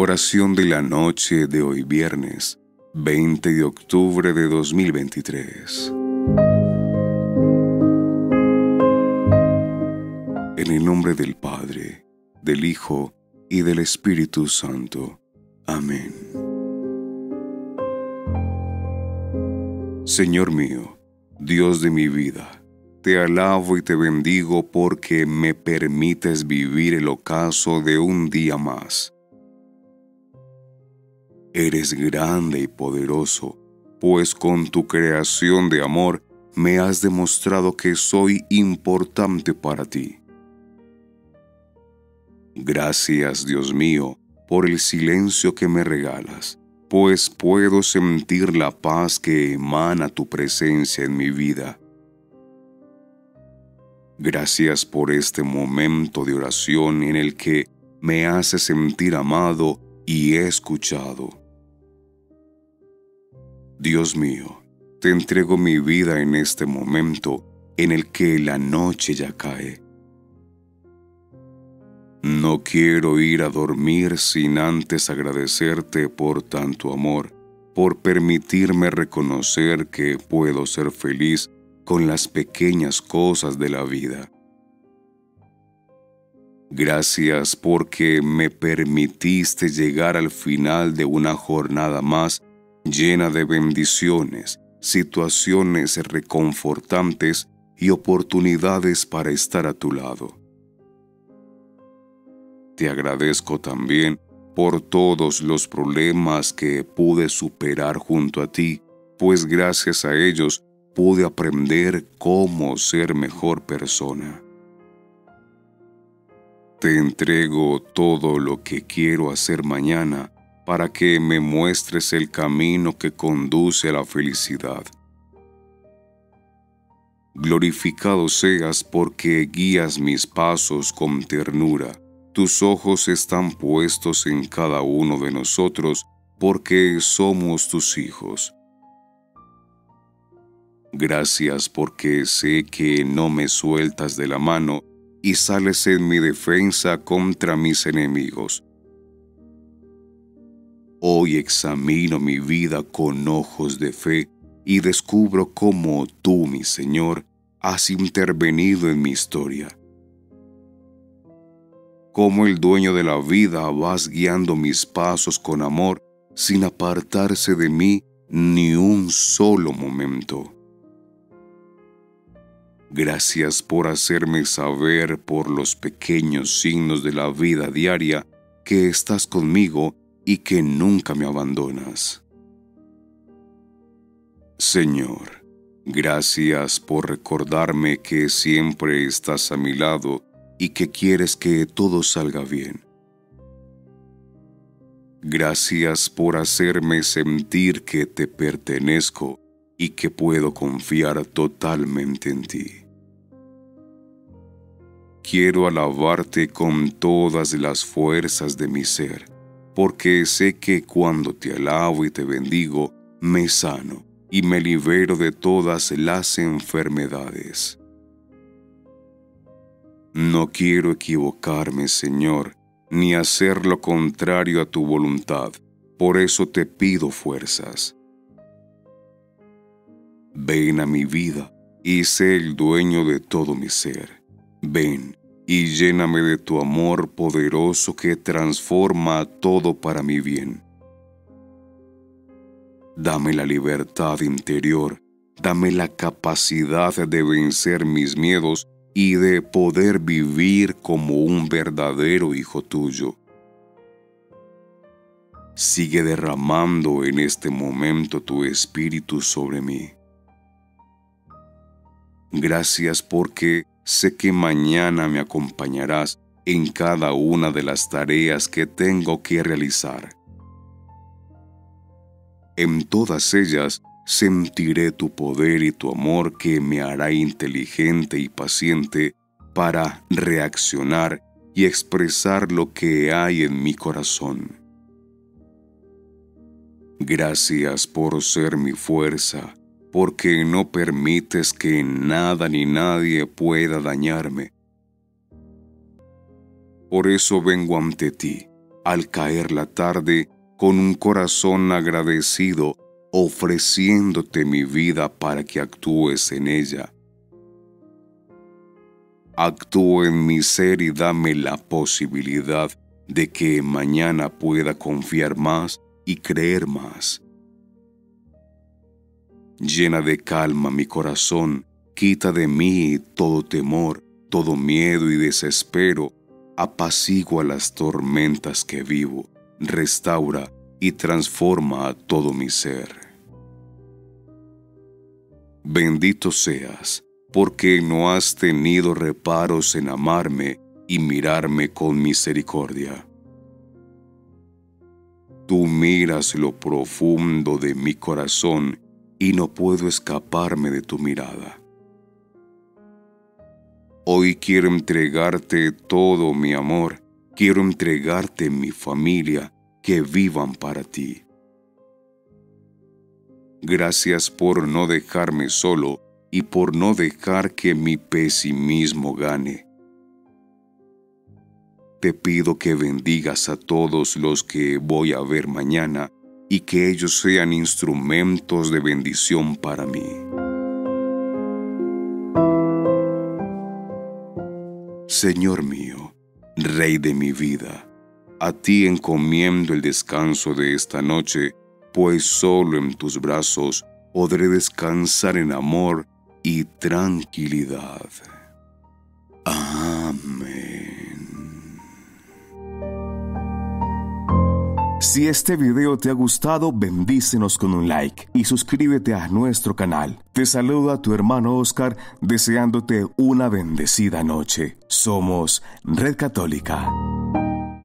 Oración de la noche de hoy viernes, 20 de octubre de 2023. En el nombre del Padre, del Hijo y del Espíritu Santo. Amén. Señor mío, Dios de mi vida, te alabo y te bendigo porque me permites vivir el ocaso de un día más. Eres grande y poderoso, pues con tu creación de amor me has demostrado que soy importante para ti. Gracias, Dios mío, por el silencio que me regalas, pues puedo sentir la paz que emana tu presencia en mi vida. Gracias por este momento de oración en el que me hace sentir amado y escuchado. Dios mío, te entrego mi vida en este momento en el que la noche ya cae. No quiero ir a dormir sin antes agradecerte por tanto amor, por permitirme reconocer que puedo ser feliz con las pequeñas cosas de la vida. Gracias porque me permitiste llegar al final de una jornada más llena de bendiciones, situaciones reconfortantes y oportunidades para estar a tu lado. Te agradezco también por todos los problemas que pude superar junto a ti, pues gracias a ellos pude aprender cómo ser mejor persona. Te entrego todo lo que quiero hacer mañana para que me muestres el camino que conduce a la felicidad. Glorificado seas porque guías mis pasos con ternura. Tus ojos están puestos en cada uno de nosotros porque somos tus hijos. Gracias porque sé que no me sueltas de la mano y sales en mi defensa contra mis enemigos. Hoy examino mi vida con ojos de fe y descubro cómo tú, mi Señor, has intervenido en mi historia. Como el dueño de la vida vas guiando mis pasos con amor sin apartarse de mí ni un solo momento. Gracias por hacerme saber por los pequeños signos de la vida diaria que estás conmigo y que nunca me abandonas. Señor, gracias por recordarme que siempre estás a mi lado y que quieres que todo salga bien. Gracias por hacerme sentir que te pertenezco y que puedo confiar totalmente en ti. Quiero alabarte con todas las fuerzas de mi ser, porque sé que cuando te alabo y te bendigo, me sano y me libero de todas las enfermedades. No quiero equivocarme, Señor, ni hacer lo contrario a tu voluntad, por eso te pido fuerzas. Ven a mi vida y sé el dueño de todo mi ser. Ven y lléname de tu amor poderoso que transforma todo para mi bien. Dame la libertad interior, dame la capacidad de vencer mis miedos y de poder vivir como un verdadero hijo tuyo. Sigue derramando en este momento tu espíritu sobre mí. Gracias porque sé que mañana me acompañarás en cada una de las tareas que tengo que realizar. En todas ellas sentiré tu poder y tu amor que me hará inteligente y paciente para reaccionar y expresar lo que hay en mi corazón. Gracias por ser mi fuerza, porque no permites que nada ni nadie pueda dañarme. Por eso vengo ante ti, al caer la tarde, con un corazón agradecido, ofreciéndote mi vida para que actúes en ella. Actúa en mi ser y dame la posibilidad de que mañana pueda confiar más y creer más. Llena de calma mi corazón, quita de mí todo temor, todo miedo y desespero, apacigua las tormentas que vivo, restaura y transforma a todo mi ser. Bendito seas, porque no has tenido reparos en amarme y mirarme con misericordia. Tú miras lo profundo de mi corazón y no puedo escaparme de tu mirada. Hoy quiero entregarte todo mi amor, quiero entregarte mi familia, que vivan para ti. Gracias por no dejarme solo y por no dejar que mi pesimismo gane. Te pido que bendigas a todos los que voy a ver mañana y que ellos sean instrumentos de bendición para mí. Señor mío, Rey de mi vida, a ti encomiendo el descanso de esta noche, pues solo en tus brazos podré descansar en amor y tranquilidad. Amén. Si este video te ha gustado, bendícenos con un like y suscríbete a nuestro canal. Te saluda tu hermano Oscar, deseándote una bendecida noche. Somos Red Católica.